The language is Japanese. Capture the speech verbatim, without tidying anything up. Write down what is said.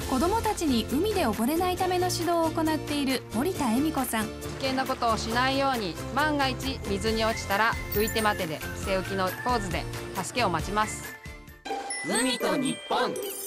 子どもたちに海で溺れないための指導を行っている森田恵美子さん。 危険なことをしないように、万が一水に落ちたら浮いて待てで、背浮きのポーズで助けを待ちます。 海と日本。